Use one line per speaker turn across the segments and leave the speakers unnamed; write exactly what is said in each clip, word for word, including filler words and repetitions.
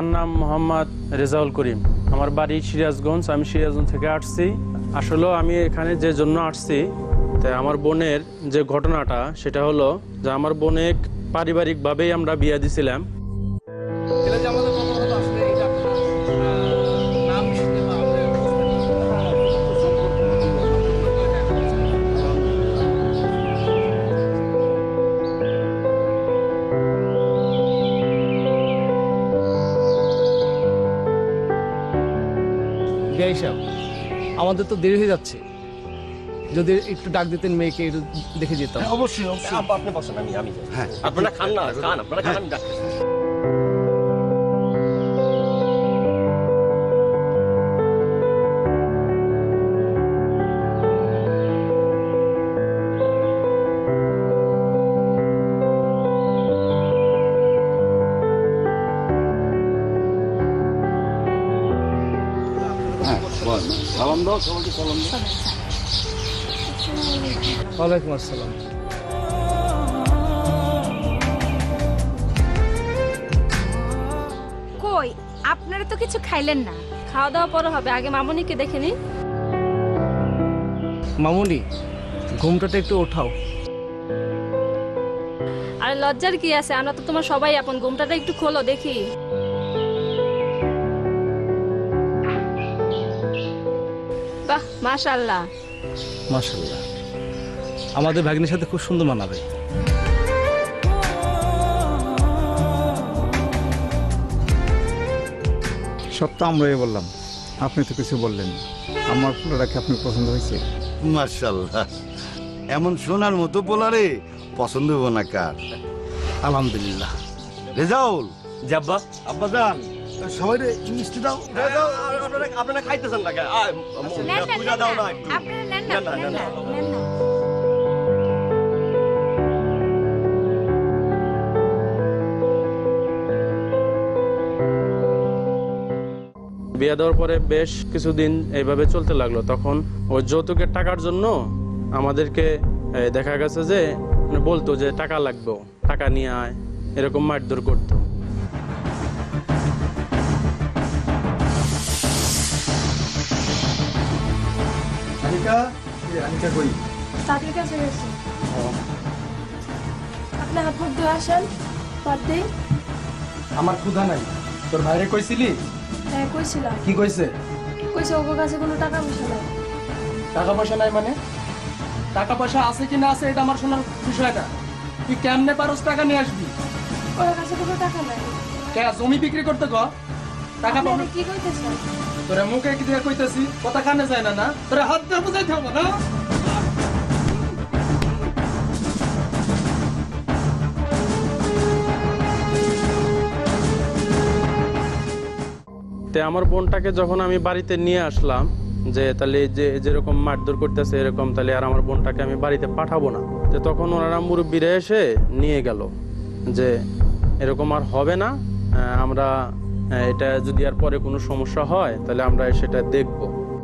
আমার নাম মোহাম্মদ রেজাউল করিম, আমার বাড়ি সিরাজগঞ্জ। আমি সিরাজগঞ্জ থেকে আসছি। আসলে আমি এখানে যে জন্য আসছি, তাই আমার বোনের যে ঘটনাটা সেটা হলো যে আমার বোনে পারিবারিকভাবেই আমরা বিয়ে দিছিলাম।
আমাদের তো দেরি হয়ে যাচ্ছে, যদি একটু ডাক দিতেন মেয়েকে একটু দেখে যেতাম।
অবশ্যই আপনি বসেন, আমি আমি হ্যাঁ আপনারা খান না, খান আপনারা খান, আমি ডাকতেছি।
সালাম দাও সবাইকে, সালাম দাও।
ওয়ালাইকুম আসসালাম।
কই আপনারা তো কিছু খাইলেন না?
খাওয়া দাওয়া পরে হবে, আগে মামুনিকে দেখে নি।
মামুনি, ঘুমটাটা একটু ওঠাও।
আরে লজ্জার কি আছে, আমরা তো তোমার সবাই আপন। ঘুমটাটা একটু খোলো দেখি। বাহ, মাশাআল্লাহ
মাশাআল্লাহ, আমাদের ভাগ্নের সাথে খুব সুন্দর মানাবে।
সব তো আমরাই বললাম, আপনি তো কিছু বললেন। আমার পোলাটাকে আপনি পছন্দ হয়েছে?
মাশাআল্লাহ, এমন সোনার মতো পোলারে পছন্দ হবো না কার?
আলহামদুলিল্লাহ।
রেজাউল,
জাব্বা
আব্বা যান সবাই মিষ্টি দাও।
আপনারা আপনারা খাইতেছেন না, পূজা দাও না একটু।
আপনারা নেন না, নেন না, নেন না।
বিয়ে দেওয়ার পরে বেশ কিছুদিন এইভাবে চলতে লাগলো। তখন ওই যৌতুকের টাকার জন্য আমাদেরকে দেখা গেছে যে বলতো যে টাকা লাগবে, টাকা নিয়ে আয়, এরকম মারধর করতো।
চাকরির কাছে গেছি। আপনি হাত মুখ ধুয়ে আসেন, বাদ দেই।
আমার ক্ষুধা নাই, তোর ভাইরে কইছিলি?
হ্যাঁ কইছিলাম।
কি কইছে?
কইছে ওর কাছে কোনো টাকা পয়সা নাই।
টাকা পয়সা নাই মানে? টাকা পয়সা আছে কি না আছে এটা আমার শোনার বিষয় না। তুই কেমনে পারস টাকা নিয়ে আসবি?
ওর কাছে কোনো টাকা নাই।
কে জমি বিক্রি করতে গ টাকা পাবো?
কি কইতেছেন?
তোরা মুখে কি দিয়ে কইতাছি, কথা কানে যায় না। না তোরা হাত দিয়ে বুঝাইতে হবে না।
আমার বোনটাকে যখন আমি বাড়িতে নিয়ে আসলাম, যে তাহলে যে যেরকম মারধর করতেছে এরকম, তাহলে আর আমার বোনটাকে আমি বাড়িতে পাঠাবো না। যে তখন ওনারা মুরব্বীরা এসে নিয়ে গেল যে এরকম আর হবে না, আমরা এটা যদি আর পরে কোনো সমস্যা হয় তাহলে আমরা সেটা দেখব।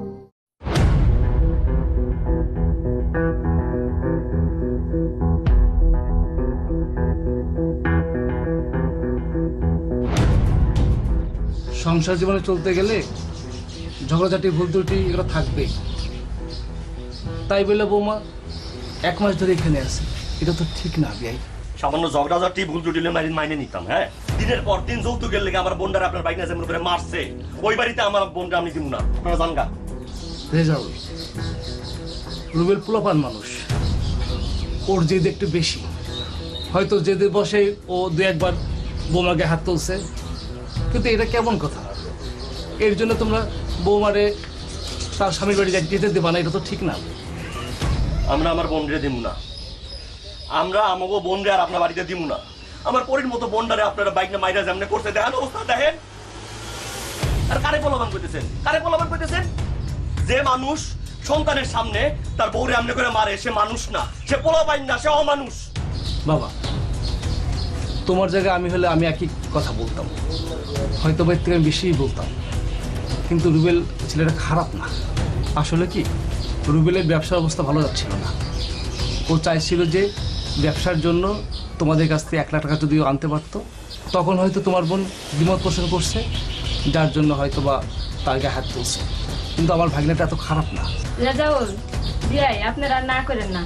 সংসার জীবনে চলতে গেলে ঝগড়াঝাটি ভুল ত্রুটি এগুলো থাকবেই। তাই বলে বৌমা এক মাস ধরে এখানে আছে, এটা তো ঠিক না বিয়াই।
সামান্য ঝগড়াঝাটি ভুল ত্রুটি মাইনে নিতাম। হ্যাঁ, দিনের পর দিন যৌতুকের লেগে আমার বোনটারে আপনার বাইক যেমন করে মারছে, ওই বাড়িতে আমার বোনটা আমি দিব না। আপনারা জানগা।
রেজাউল, রুবেল পোলাপান মানুষ, ওর জেদ একটু বেশি। হয়তো জেদে বসে ও দু একবার বৌমাকে হাত তুলছে, কিন্তু এটা কেমন কথা? এর জন্য তোমরা বৌমারে তার স্বামীর বাড়ি যেতে দেবা না, এটা তো ঠিক না।
আমরা আমার বোনরে দিব না, আমরা আমাকে বোনরে আর আপনার বাড়িতে দিব না। আমার পরের মতো বোনটারে আপনারা বাইক না মাইরা যেমন করতে দেখেন, অবস্থা দেখেন। আর কারে পোলাবান করতেছেন? কারে পোলাবান করতেছেন? যে মানুষ সন্তানের সামনে তার বউরে এমনি করে মারে, সে মানুষ না, সে পোলাবান না, সে অমানুষ।
বাবা, তোমার জায়গায় আমি হলে আমি একই কথা বলতাম, হয়তো বা থেকে আমি বেশিই বলতাম। কিন্তু রুবেল ছেলেটা খারাপ না। আসলে কি, রুবেলের ব্যবসার অবস্থা ভালো যাচ্ছিল না। ও চাইছিল যে ব্যবসার জন্য তোমাদের কাছ থেকে এক লাখ টাকা যদিও আনতে পারতো, তখন হয়তো তোমার বোন দ্বিমত পোষণ করছে, যার জন্য হয়তো বা তার গায়ে হাত তুলছে। কিন্তু আমার ভাগ্নেটা এত খারাপ না।
রেজাউল বিয়াই আপনারা আর না করেন না।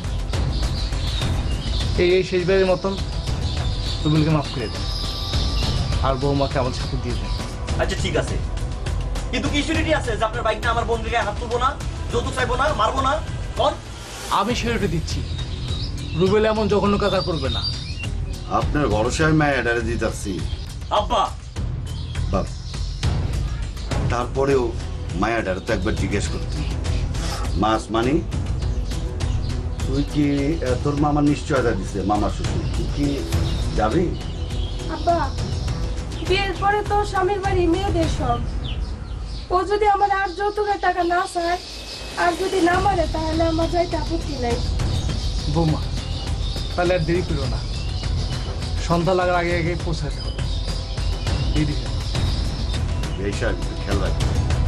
এই এই শেষবারের মতন রুবেলকে মাফ করে দেন, আর বৌমাকে আমার সাথে দিয়ে দেন।
আচ্ছা ঠিক আছে, কিন্তু কি সিউরিটি আছে যে আপনার বাইক না আমার বন্ধুর গায়ে হাত তুলবো না, যৌতুক চাইবো না, মারবো না? কোন?
আমি সিউরিটি দিচ্ছি, রুবেল এমন জঘন্য কাজ আর করবে না।
আপনার ভরসায় মায়াডারে দিতাছি
আব্বা
বাপ, তারপরেও মায়াডারে তো একবার জিজ্ঞেস করতে। মাস মানি তুই কি আহ, তোর মামা নিশ্চয়তা দিছে, মামা শ্বশুর, তুই কি যাবি?
আব্বা, বিয়ের পরে তো স্বামীর বাড়ি মেয়েদের সব। ও যদি আমার আর যৌতুকের টাকা না চায়, আর যদি না মারে, তাহলে আমার যাইতে আপত্তি নাই।
বৌমা তাহলে আর দেরি করো না, সন্ধ্যা লাগার আগে আগে পৌঁছাতে হবে। দেরি হয়।
এই সাহেব একটু খেয়াল রাখবি।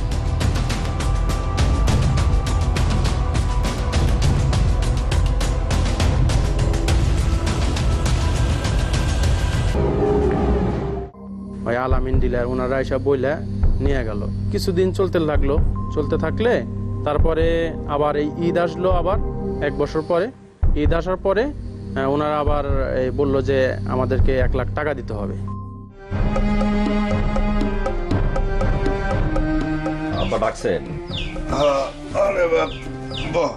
ওই আলামিন ডিলার ওনারা এসব বইলে নিয়ে গেল। কিছুদিন চলতে লাগলো, চলতে থাকলে তারপরে আবার এই ঈদ আসলো, আবার এক বছর পরে ঈদ আসার পরে আহ, ওনারা আবার এই বললো যে আমাদেরকে এক লাখ টাকা দিতে হবে।
আব্বা ডাকছেন?
আরে বাপ, বাহ,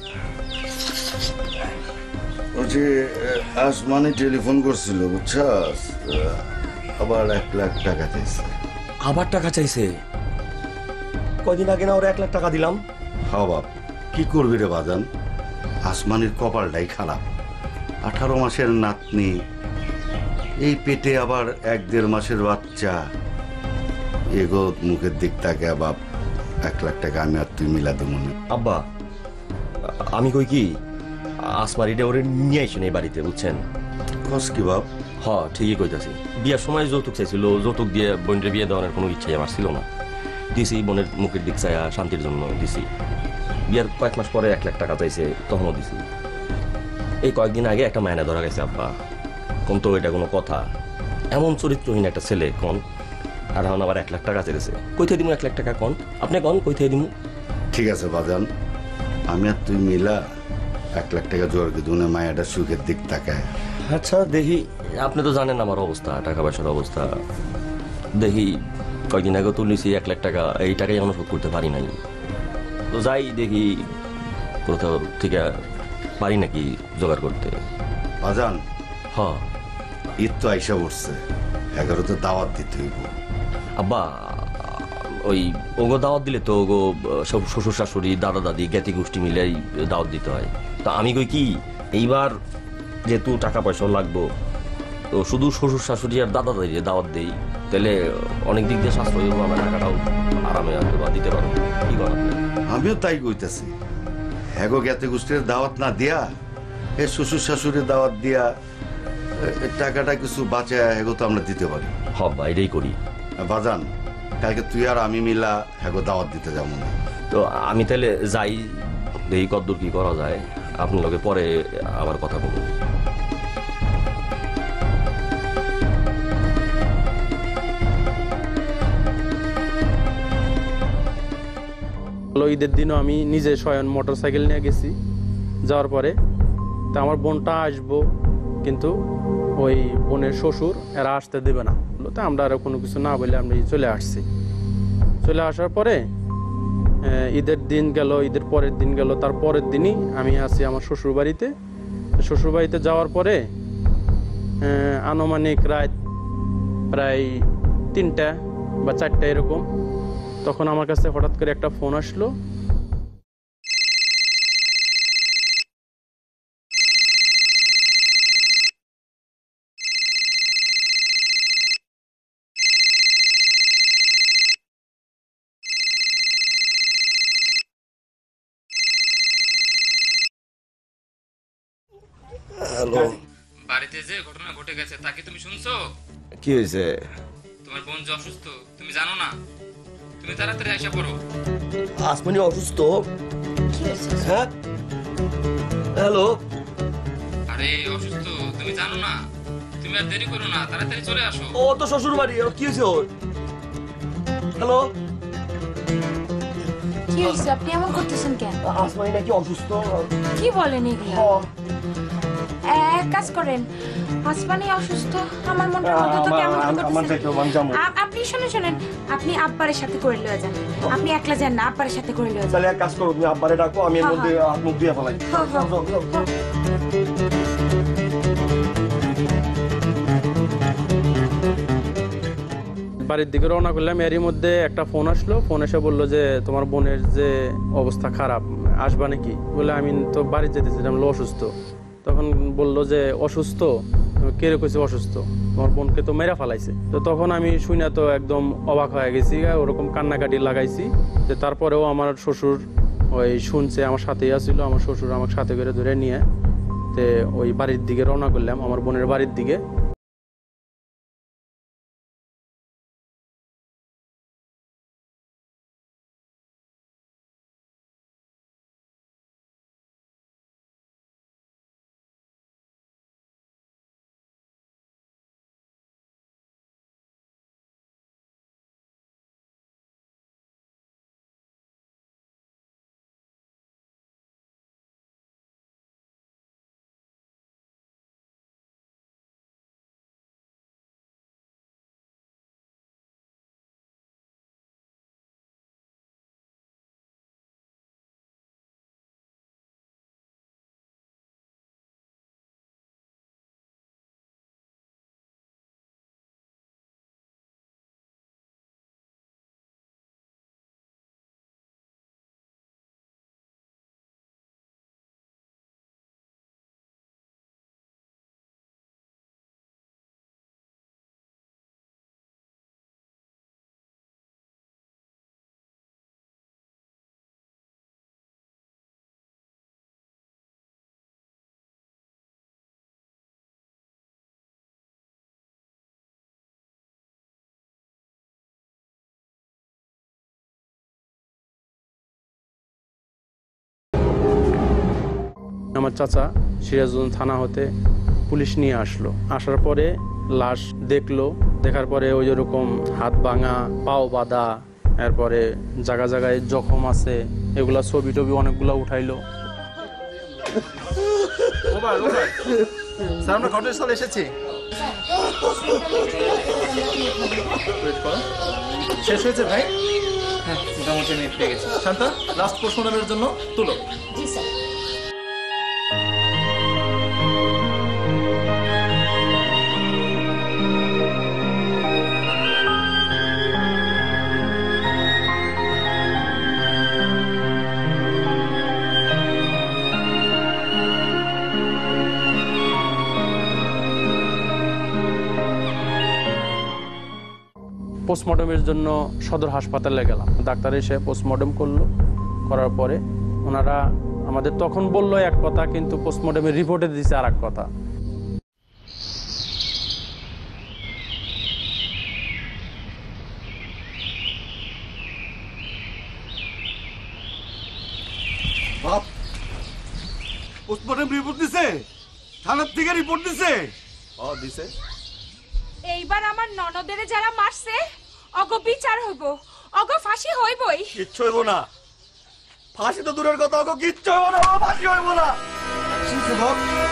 ও যে আসমানে টেলিফোন করছিল বুঝছাস, আবার এক লাখ টাকা দিয়েছে।
আবার টাকা চাইছে? কয়দিন আগে না ওরা এক লাখ টাকা দিলাম।
হ্যাঁ বাপ, কি করবি রে বাজান, আসমানের কপালটাই খারাপ। আঠারো মাসের নাতনি, এই পেটে আবার এক দেড় মাসের বাচ্চা, এগো মুখের দিক তাকে বাপ, এক লাখ টাকা আমি আর তুই মিলা দেবো না।
আব্বা আমি কই কি, আসমারিটা ওরে নিয়ে আসেন এই বাড়িতে, বুঝছেন?
কস কি বাপ?
হ ঠিকই কইতাছি। বিয়ার সময় যৌতুক চাইছিল, যৌতুক দিয়ে বোনের বিয়ে দেওয়ার কোনো ইচ্ছাই আমার ছিল না। দিছি বোনের মুখের দিক চাইয়া শান্তির জন্য দিছি। বিয়ার কয়েক মাস পরে এক লাখ টাকা চাইছে, তখনও দিছি। এই কয়েকদিন আগে একটা মায়না ধরা গেছে আব্বা। কোন তো এটা কোনো কথা? এমন চরিত্রহীন একটা ছেলে কোন, আর এখন আবার এক লাখ টাকা চেয়েছে। কই থেকে দিমু এক লাখ টাকা কোন? আপনি কোন কই থেকে দিমু?
ঠিক আছে বাজান, আমি আর তুই মিলা এক লাখ টাকা জোর কি দুনে মায়াটা সুখের দিক তাকায়।
আচ্ছা দেখি, আপনি তো জানেন আমার অবস্থা, টাকা পয়সার অবস্থা। দেখি কয়েকদিন আগে তুলিছি এক লাখ টাকা, এই টাকাই আমরা শোধ করতে পারি নাই। তো যাই দেখি কোথাও থেকে পারি নাকি জোগাড় করতে।
বাজান,
হ
ঈদ তো আইসা উঠছে, এগারোতে দাওয়াত দিতে হইব।
আব্বা ওই ওগো দাওয়াত দিলে তো ওগো সব শ্বশুর শাশুড়ি দাদা দাদি জ্ঞাতি গোষ্ঠী মিলেই দাওয়াত দিতে হয়। তা আমি কই কি, এইবার যেহেতু টাকা পয়সাও লাগবো, তো শুধু শ্বশুর শাশুড়ি আর দাদা দাদি দাওয়াত দেই, তাহলে অনেক দিক দিয়ে সাশ্রয় হবো, আমার টাকাটাও আরামে হয়তো বা দিতে পারবো। কি করেন আপনি?
আমিও তাই কইতেছি, হ্যাগো জ্ঞাতি গোষ্ঠীর দাওয়াত না দিয়া, এ শ্বশুর শাশুড়ির দাওয়াত দিয়া এ- এ টাকাটা কিছু বাঁচায় হ্যাগো তো আমরা দিতে পারি।
হ বাইরেই করি।
বাজান, কালকে তুই আর আমি মিলা হ্যাগো দাওয়াত দিতে যাবো না।
তো আমি তাহলে যাই, দেখি কতদূর কি করা যায়। আপনার লগে পরে আবার কথা বলবো।
ঈদের দিনও আমি নিজে স্বয়ং মোটর সাইকেল নিয়ে গেছি। যাওয়ার পরে তা আমার বোনটা আসবো, কিন্তু ওই বোনের শ্বশুর এরা আসতে দেবে না। তো আমরা আরও কোনো কিছু না বলে আমরা চলে আসছি। চলে আসার পরে আহ, ঈদের দিন গেল, ঈদের পরের দিন গেল, তার পরের দিনই আমি আছি আমার শ্বশুর বাড়িতে। শ্বশুর বাড়িতে যাওয়ার পরে আহ, আনুমানিক রাত প্রায় তিনটা বা চারটা এরকম, তখন আমার কাছে হঠাৎ করে একটা ফোন আসলো।
হ্যালো,
বাড়িতে যে ঘটনা ঘটে গেছে তা কি তুমি শুনছো?
কি হয়েছে?
তোমার বোন যে অসুস্থ তুমি জানো না? তুমি তাড়াতাড়ি আইসা পড়ো।
আসমানি অসুস্থ? হ্যাঁ হ্যালো,
আরে অসুস্থ তুমি জানো না? তুমি তুমি আর দেরি করো না, তাড়াতাড়ি চলে আসো।
ও তো শ্বশুর বাড়ি, ও কি হয়েছে ওর? হ্যালো,
কি হয়েছে আপনি এমন করতেছেন কেন?
আসমানি নাকি অসুস্থ?
কি বলেন এগুলো? এক কাজ করেন, আসমানি অসুস্থ, আমার মনটার মধ্যে তো কেমন
আমার
করতেছে।
দেখো আমি যাবো।
আ- আপনি শুনেন শুনেন, আপনি আব্বারের সাথে করে লয়ে যান। আপনি একলা যান না, আব্বারের সাথে করে লয়ে যান।
তাহলে এক কাজ করো, তুমি আব্বারে ডাকো, আমি এর
হ্যাঁ,
মধ্যে হাত মুখ দিয়ে ফেলাই।
হ্যাঁ, হ্যাঁ।
যাও, যাও, যাও।
বাড়ির দিকে রওনা করলাম, এরই মধ্যে একটা ফোন আসলো। ফোন এসে বললো যে তোমার বোনের যে অবস্থা খারাপ, আসবা নাকি? বলে আমি তো বাড়ি যেতেছিলাম, বললো অসুস্থ। তখন বললো যে অসুস্থ, কে রে কইছে অসুস্থ? তোমার বোনকে তো মেরা ফালাইছে। তো তখন আমি শুনে তো একদম অবাক হয়ে গেছি, ওরকম কান্নাকাটি লাগাইছি। যে তারপরেও আমার শ্বশুর ওই শুনছে, আমার সাথেই আসছিল, আমার শ্বশুর আমাকে সাথে করে ধরে নিয়ে তে ওই বাড়ির দিকে রওনা করলাম, আমার বোনের বাড়ির দিকে। আমার চাচা সিরাজগঞ্জ থানা হতে পুলিশ নিয়ে আসলো। আসার পরে লাশ দেখলো, দেখার পরে ওই যেরকম হাত ভাঙা, পাও বাঁধা, এরপরে জায়গা জায়গায় জখম আছে, এগুলা ছবি টবি অনেকগুলা উঠাইলো।
স্যার আমরা ঘটনাস্থলে এসেছি। শেষ হয়েছে ভাই?
হ্যাঁ, মোটামুটি আমি পেয়ে গেছি।
শান্তা, লাস্ট পোস্টমর্টমের জন্য তুলো।
জি স্যার।
পোস্টমর্টমের জন্য সদর হাসপাতালে গেলাম। ডাক্তার এসে পোস্টমর্টম করলো, করার পরে ওনারা আমাদের তখন বললো এক কথা, কিন্তু পোস্টমর্টমের রিপোর্টে দিয়েছে আর এক কথা।
বাপ, পোস্টমর্টম রিপোর্ট দিছে? থানার থেকে রিপোর্ট দিছে?
ও দিছে।
এইবার আমার ননদের যারা মারছে অগ বিচার হইব, অগ ফাঁসি হইবই।
কিচ্ছু হইব না, ফাঁসি তো দূরের কথা, ওকে কিচ্ছু হইব না, ফাঁসি হইব না।
বাপ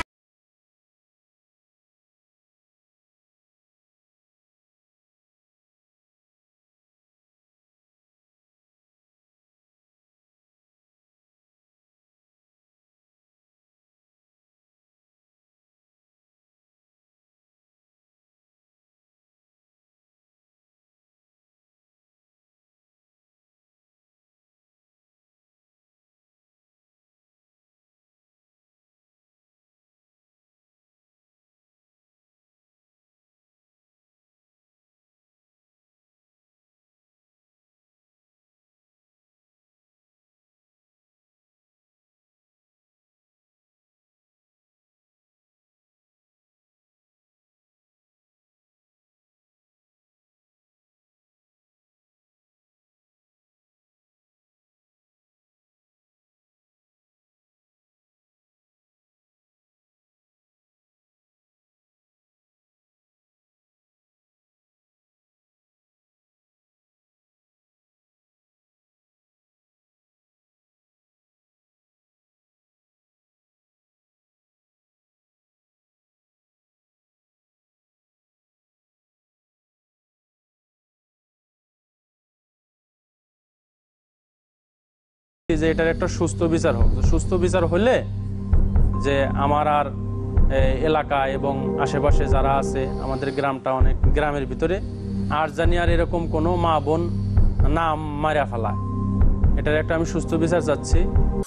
যে এটার একটা সুস্থ বিচার হোক। সুস্থ বিচার হলে যে আমার আর এই এলাকা এবং আশেপাশে যারা আছে, আমাদের গ্রামটা অনেক গ্রামের ভিতরে আর জানি আর এরকম কোনো মা বোন নাম মারা ফেলায়, এটার একটা আমি সুস্থ বিচার চাচ্ছি।